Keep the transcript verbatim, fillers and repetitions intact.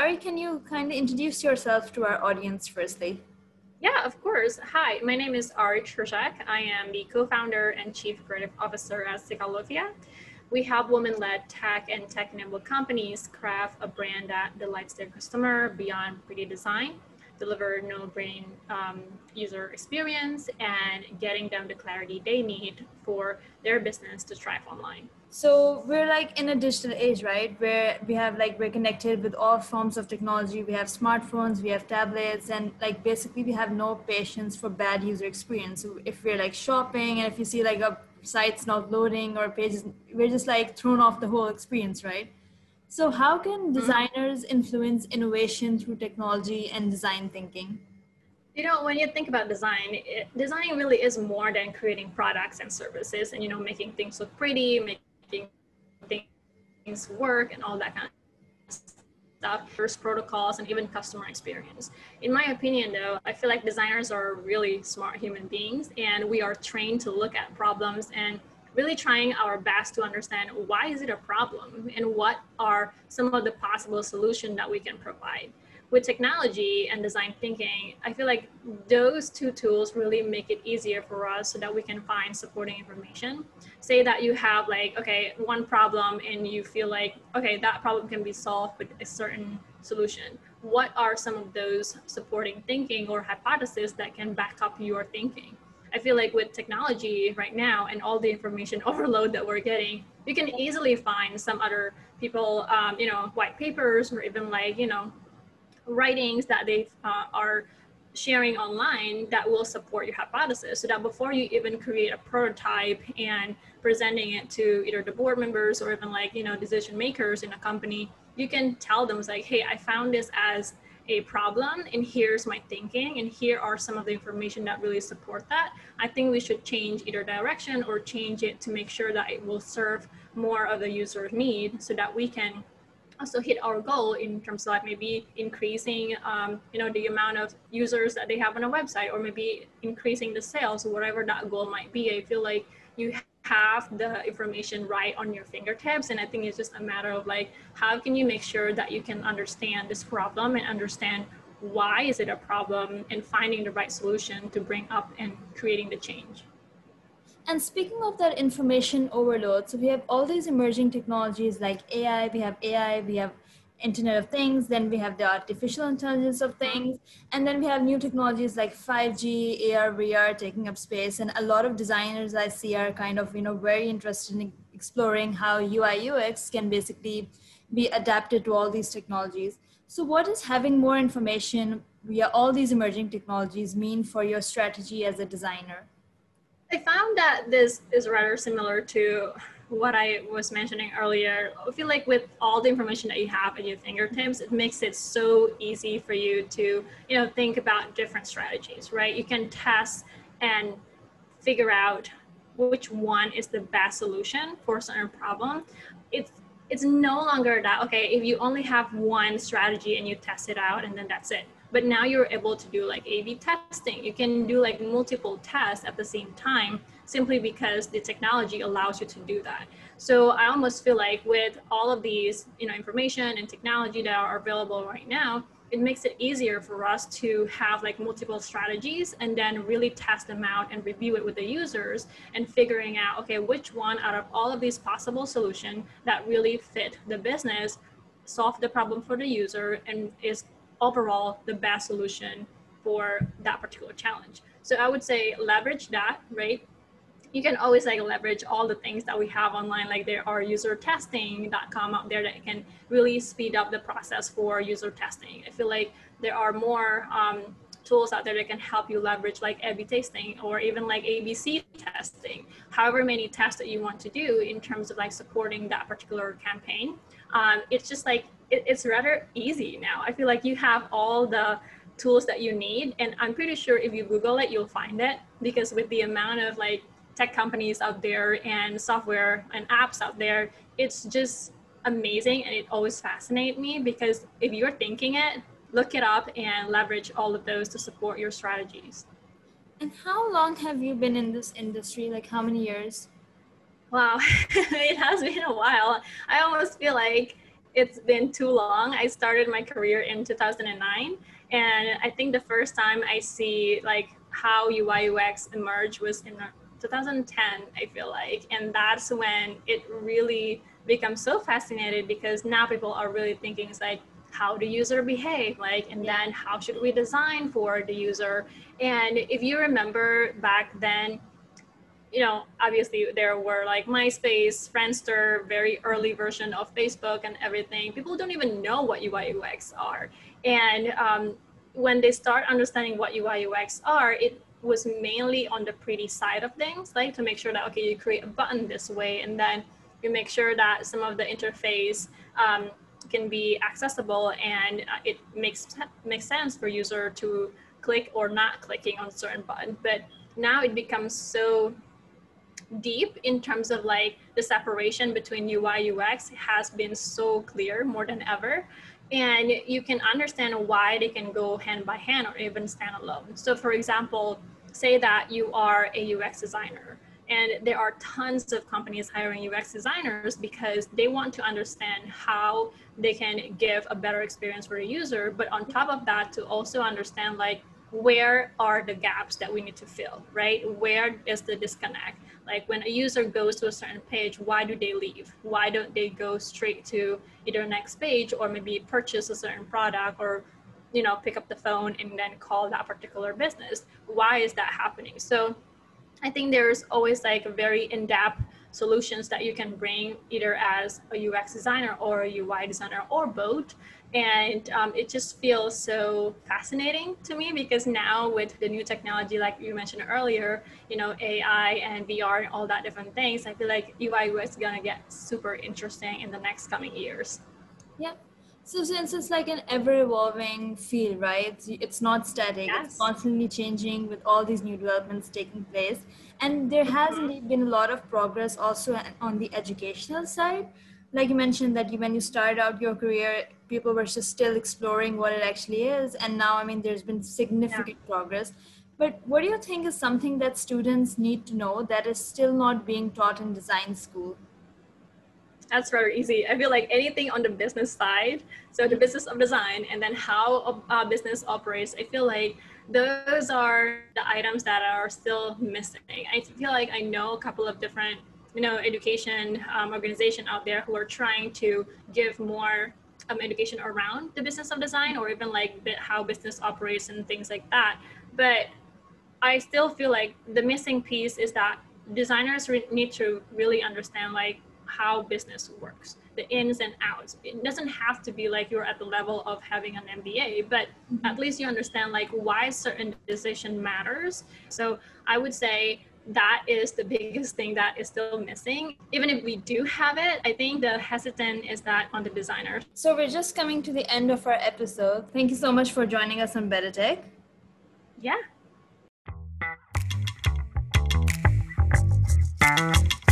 Ari, can you kindly introduce yourself to our audience firstly? Yeah, of course. Hi, my name is Ari Trzak. I am the co-founder and chief creative officer at Cicalofia. We help women-led tech and tech-enabled companies craft a brand that delights their customer beyond pretty design, deliver no-brain um, user experience, and getting them the clarity they need for their business to thrive online. So we're like in a digital age, right? Where we have like we're connected with all forms of technology. We have smartphones, we have tablets, and like basically we have no patience for bad user experience. So if we're like shopping and if you see like a site's not loading or pages, we're just like thrown off the whole experience, right? So how can designers influence innovation through technology and design thinking? You know, when you think about design, it, design really is more than creating products and services and, you know, making things look pretty, making things work and all that kind of stuff, first protocols and even customer experience. In my opinion, though, I feel like designers are really smart human beings and we are trained to look at problems and really trying our best to understand why is it a problem and what are some of the possible solutions that we can provide. With technology and design thinking, I feel like those two tools really make it easier for us so that we can find supporting information. Say that you have like, okay, one problem and you feel like, okay, that problem can be solved with a certain solution. What are some of those supporting thinking or hypotheses that can back up your thinking? I feel like with technology right now and all the information overload that we're getting, you can easily find some other people, um, you know, white papers or even like, you know, writings that they uh, are sharing online that will support your hypothesis so that before you even create a prototype and presenting it to either the board members or even like, you know, decision makers in a company, you can tell them like, hey, I found this as a problem and here's my thinking and here are some of the information that really support that. I think we should change either direction or change it to make sure that it will serve more of the user's need so that we can also hit our goal in terms of like maybe increasing, um, you know, the amount of users that they have on a website, or maybe increasing the sales, or whatever that goal might be. I feel like you have the information right on your fingertips, and I think it's just a matter of like, how can you make sure that you can understand this problem and understand why is it a problem, and finding the right solution to bring up and creating the change. And speaking of that information overload, so we have all these emerging technologies like A I, we have A I, we have Internet of Things, then we have the artificial intelligence of things, and then we have new technologies like five G, A R, V R taking up space. And a lot of designers I see are kind of, you know, very interested in exploring how U I U X can basically be adapted to all these technologies. So what does having more information via all these emerging technologies mean for your strategy as a designer? I found that this is rather similar to what I was mentioning earlier. I feel like with all the information that you have at your fingertips, it makes it so easy for you to, you know, think about different strategies, right? You can test and figure out which one is the best solution for a certain problem. It's it's no longer that, okay, if you only have one strategy and you test it out and then that's it. But now you're able to do like A B testing. You can do like multiple tests at the same time simply because the technology allows you to do that. So I almost feel like with all of these, you know, information and technology that are available right now, it makes it easier for us to have like multiple strategies and then really test them out and review it with the users and figuring out, okay, which one out of all of these possible solutions that really fit the business, solve the problem for the user, and is overall the best solution for that particular challenge. So I would say leverage that, right? You can always like leverage all the things that we have online, like there are user testing dot com out there that can really speed up the process for user testing. I feel like there are more um, tools out there that can help you leverage like A B testing or even like A B C testing, however many tests that you want to do in terms of like supporting that particular campaign. Um, it's just like, it, it's rather easy now. I feel like you have all the tools that you need, and I'm pretty sure if you Google it, you'll find it, because with the amount of like tech companies out there and software and apps out there, it's just amazing. And it always fascinates me because if you're thinking it, look it up and leverage all of those to support your strategies. And how long have you been in this industry? Like how many years? Wow, it has been a while. I almost feel like it's been too long. I started my career in two thousand nine, and I think the first time I see like how U I U X emerged was in two thousand ten, I feel like, and that's when it really becomes so fascinating, because now people are really thinking it's like, how do user behave, like, and then how should we design for the user? And if you remember back then, you know, obviously there were like MySpace, Friendster, very early version of Facebook and everything. People don't even know what U I U X are. And um, when they start understanding what U I U X are, it was mainly on the pretty side of things, like to make sure that, okay, you create a button this way, and then you make sure that some of the interface um, can be accessible, and uh, it makes makes sense for user to click or not clicking on a certain button. But now it becomes so deep in terms of like the separation between U I U X has been so clear more than ever, and you can understand why they can go hand by hand or even stand alone. So for example, say that you are a U X designer, and there are tons of companies hiring U X designers because they want to understand how they can give a better experience for a user, but on top of that, to also understand like, where are the gaps that we need to fill, right? Where is the disconnect? Like when a user goes to a certain page, why do they leave? Why don't they go straight to either next page or maybe purchase a certain product, or, you know, pick up the phone and then call that particular business? Why is that happening? So I think there's always like a very in-depth solutions that you can bring either as a U X designer or a U I designer or both. And um, it just feels so fascinating to me, because now with the new technology, like you mentioned earlier, you know, A I and V R and all that different things, I feel like U I U X is gonna get super interesting in the next coming years. Yeah. So since it's like an ever-evolving field, right? It's not static. Yes. It's constantly changing with all these new developments taking place. And there has indeed been a lot of progress also on the educational side. Like you mentioned that you, when you started out your career, people were just still exploring what it actually is. And now, I mean, there's been significant yeah. progress. But what do you think is something that students need to know that is still not being taught in design school? That's very easy. I feel like anything on the business side, so the business of design, and then how a uh, business operates, I feel like those are the items that are still missing. I feel like I know a couple of different, you know, education um, organization out there who are trying to give more um, education around the business of design, or even like how business operates and things like that. But I still feel like the missing piece is that designers re- need to really understand like how business works, the ins and outs. It doesn't have to be like you're at the level of having an M B A, but mm-hmm. at least you understand like why certain decision matters. So I would say that is the biggest thing that is still missing. Even if we do have it, I think the hesitant is that on the designer. So we're just coming to the end of our episode. Thank you so much for joining us on Better Tech. Yeah.